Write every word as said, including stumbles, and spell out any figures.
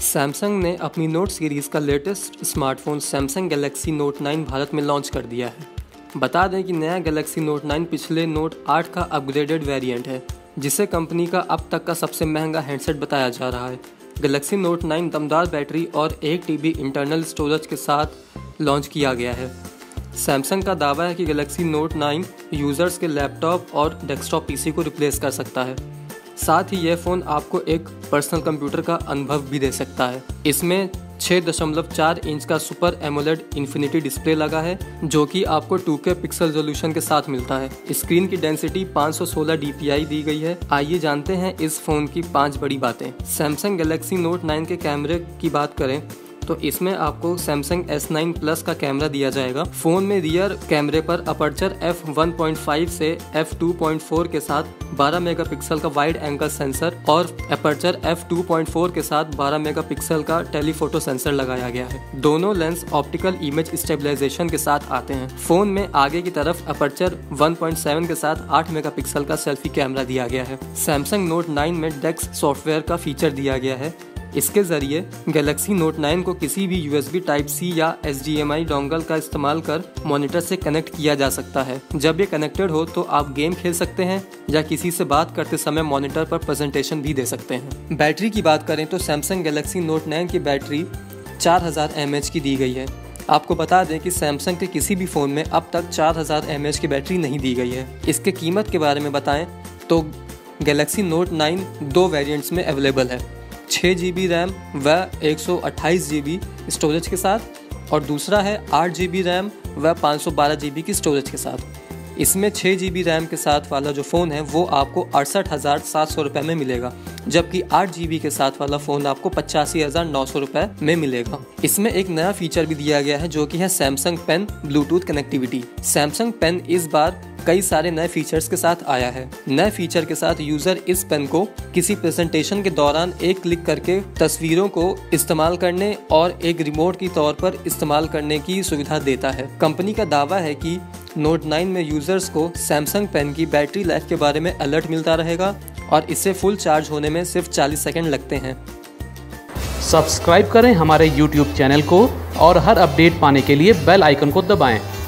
Samsung ने अपनी note series का latest smartphone Samsung Galaxy Note nine Bharat में लॉन्च कर दिया है। बता दें कि नया गैलेक्सी नोट नाइन पिछले नोट आठ का अपग्रेडेड वेरिएंट है, जिसे कंपनी का अब तक का सबसे महंगा हैंडसेट बताया जा रहा है। गैलेक्सी नोट नाइन दमदार बैटरी और एक टी बी इंटरनल स्टोरेज के साथ लॉन्च किया गया है। सैमसंग का दावा है कि गैलेक्सी नोट नाइन यूज़र्स के लैपटॉप और डेस्कटॉप पीसी को रिप्लेस कर सकता है। साथ ही यह फ़ोन आपको एक पर्सनल कंप्यूटर का अनुभव भी दे सकता है। इसमें छह दशमलव चार इंच का सुपर एमोलेड इन्फिनिटी डिस्प्ले लगा है, जो कि आपको टू के पिक्सल रेजोल्यूशन के साथ मिलता है। स्क्रीन की डेंसिटी पाँच सौ सोलह डी पी आई दी गई है। आइए जानते हैं इस फ़ोन की पाँच बड़ी बातें। सैमसंग गैलेक्सी नोट नाइन के कैमरे की बात करें तो इसमें आपको सैमसंग एस नाइन प्लस का कैमरा दिया जाएगा। फोन में रियर कैमरे पर aperture F one point five से एफ टू पॉइंट फोर के साथ बारह मेगापिक्सल का वाइड एंगल सेंसर और aperture F two point four के साथ बारह मेगापिक्सल का टेलीफोटो सेंसर लगाया गया है। दोनों लेंस ऑप्टिकल इमेज स्टेबलाइजेशन के साथ आते हैं। फोन में आगे की तरफ अपर्चर वन पॉइंट सेवन के साथ आठ मेगापिक्सल का सेल्फी कैमरा दिया गया है। सैमसंग नोट नाइन में डेक्स सॉफ्टवेयर का फीचर दिया गया है। इसके ज़रिए गैलेक्सी नोट नाइन को किसी भी U S B type C या H D M I dongle का इस्तेमाल कर मॉनिटर से कनेक्ट किया जा सकता है। जब ये कनेक्टेड हो तो आप गेम खेल सकते हैं या किसी से बात करते समय मॉनिटर पर प्रेजेंटेशन भी दे सकते हैं। बैटरी की बात करें तो सैमसंग गैलेक्सी नोट नाइन की बैटरी चार हज़ार एम एच की दी गई है। आपको बता दें कि सैमसंग के किसी भी फ़ोन में अब तक चार हज़ार एम एच की बैटरी नहीं दी गई है। इसके कीमत के बारे में बताएं तो गैलेक्सी नोट नाइन दो वेरिएंट्स में अवेलेबल है, छः जी बी रैम व एक सौ अट्ठाईस जी बी स्टोरेज के साथ, और दूसरा है आठ जी बी रैम व पाँच सौ बारह जी बी की स्टोरेज के साथ। इसमें छः जी बी रैम के साथ वाला जो फ़ोन है वो आपको अड़सठ हज़ार सात सौ रुपये में मिलेगा, जबकि आठ जी बी के साथ वाला फ़ोन आपको पचासी हज़ार नौ सौ रुपये में मिलेगा। इसमें एक नया फीचर भी दिया गया है, जो कि है Samsung pen Bluetooth connectivity. Samsung pen इस बार कई सारे नए फीचर्स के साथ आया है। नए फीचर के साथ यूज़र इस पेन को किसी प्रेजेंटेशन के दौरान एक क्लिक करके तस्वीरों को इस्तेमाल करने और एक रिमोट के तौर पर इस्तेमाल करने की सुविधा देता है। कंपनी का दावा है कि नोट नाइन में यूज़र्स को सैमसंग पेन की बैटरी लाइफ के बारे में अलर्ट मिलता रहेगा और इससे फुल चार्ज होने में सिर्फ चालीस सेकंड लगते हैं। सब्सक्राइब करें हमारे यूट्यूब चैनल को और हर अपडेट पाने के लिए बेल आइकन को दबाएं।